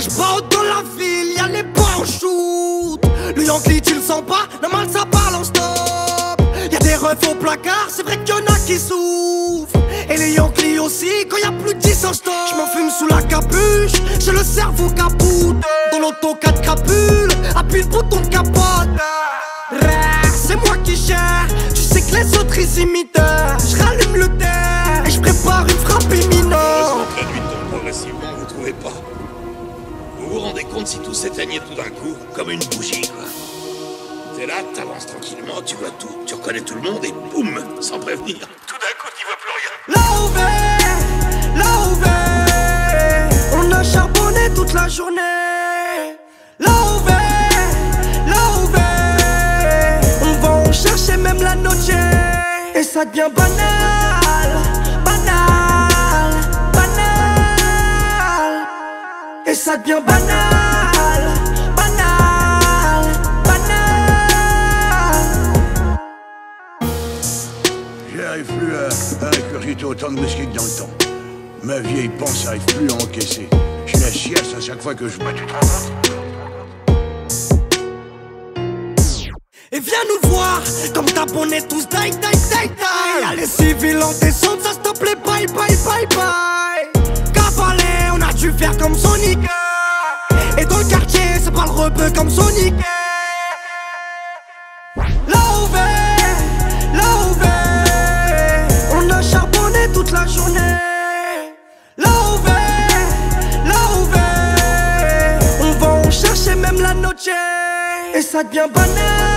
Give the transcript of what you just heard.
Cashbout dans la ville, y'a les bois en shoot. Le Yankee tu le sens pas, normal ça parle en stop. Y'a des refs au placard, c'est vrai qu'il y en a qui souffrent. Et les Yankees aussi, quand y'a plus de 10 en stop. J'm'en fume sous la capuche, j'ai le cerveau capoute. Dans l'auto 4 crapules, appuie le bouton de capote. C'est moi qui gère, tu sais que les autres ils imitent. J'rallume le terre et j'prépare une frappe imminente. La nuit tombe progressivement, vous trouvez pas? Vous vous rendez compte si tout s'éteignait tout d'un coup, comme une bougie, quoi. T'es là, t'avances tranquillement, tu vois tout, tu reconnais tout le monde et boum, sans prévenir. Tout d'un coup, t'y vois plus rien. Là où on a charbonné toute la journée. Là où on va en chercher même la noche. Et ça devient banal. Et ça devient banal. J'arrive plus à ingurgiter autant de whisky que dans le temps. Ma vieille panse n'arrive plus à encaisser. Je la chiasse à chaque fois que je bois, tu te rends compte? Et viens nous voir, comme t'abonnais tous, die. Y'a les civils en descente, ça stoppe les bye. Cavalet, on a dû faire comme Sonic. Et dans le quartier, c'est pas le rebeu comme Sonic. Là où on a charbonné toute la journée. Là où on va en chercher même la noche. Et ça devient banal.